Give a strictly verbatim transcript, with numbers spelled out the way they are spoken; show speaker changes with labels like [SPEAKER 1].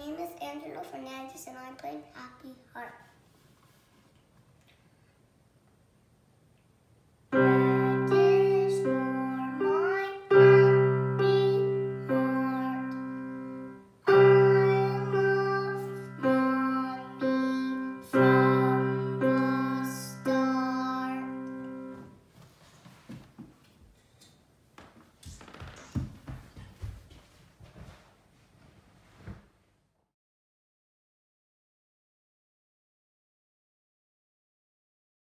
[SPEAKER 1] name is Angelo Fernandez and I'm playing Happy Heart.